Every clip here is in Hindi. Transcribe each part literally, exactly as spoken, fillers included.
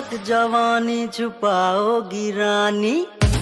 तक जवानी छुपाओगी रानी,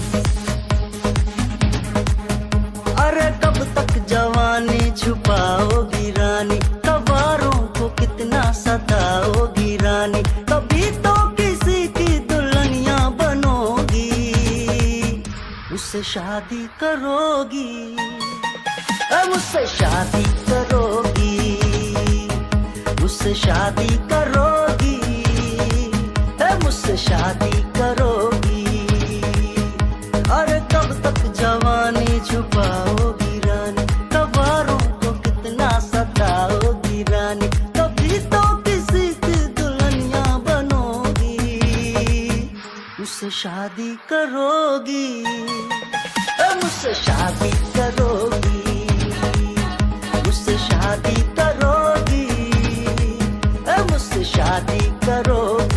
अरे कब तक जवानी छुपाओगी रानी, कबारों को कितना सताओगी रानी, कभी तो किसी की दुल्हनिया बनोगी, उससे शादी करोगी, मुझसे शादी करोगी, मुझसे शादी करोगी, मुझसे शादी करोगी, अरे कब तक जवानी छुपाओगी रानी, कबारों को कितना सताओगी रानी, कभी तो किसी की दुल्हनिया बनोगी, मुझसे शादी करोगी, मुझसे शादी करोगी, मुझसे शादी करोगी, मुझसे शादी करोगी।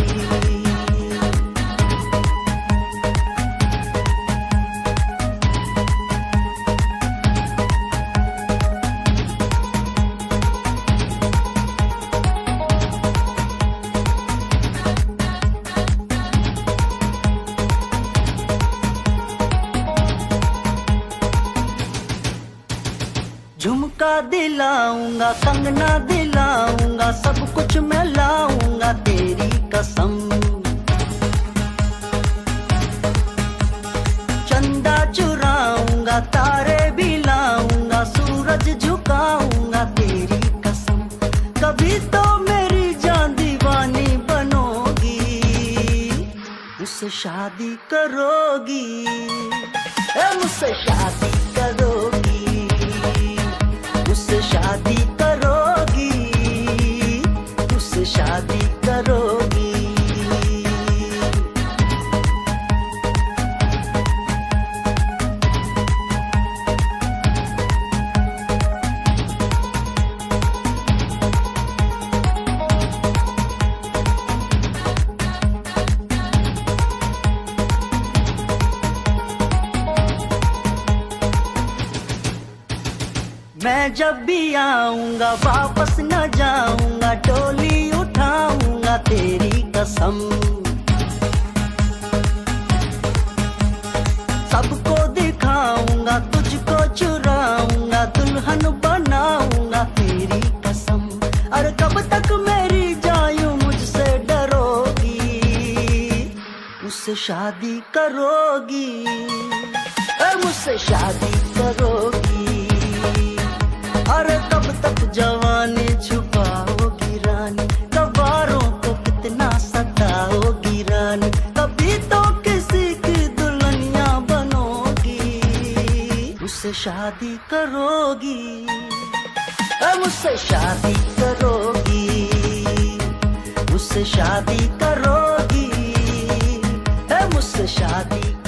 झुमका दिलाऊंगा, कंगना दिलाऊंगा, सब कुछ मैं लाऊंगा तेरी कसम, चंदा चुराऊंगा, तारे भी लाऊंगा, सूरज झुकाऊंगा तेरी कसम, कभी तो मेरी जान दीवानी बनोगी, मुझसे शादी करोगी, मुझसे शादी करोगी, मुझसे शादी करोगी, मुझसे शादी करोगी। मैं जब भी आऊंगा वापस न जाऊंगा, डोली उठाऊंगा तेरी कसम, सबको दिखाऊंगा, तुझको चुराऊंगा, दुल्हन बनाऊंगा तेरी कसम, अरे कब तक मेरी जायूं मुझसे डरोगी, मुझसे शादी करोगी, मुझसे शादी करोगी, अरे कब तक जवानी छुपाओगी रानी, कबारों को कितना सताओगी रानी, कभी तो किसी की दुल्हनिया बनोगी, मुझसे शादी करोगी, मुझसे शादी करोगी, मुझसे शादी करोगी, मुझसे शादी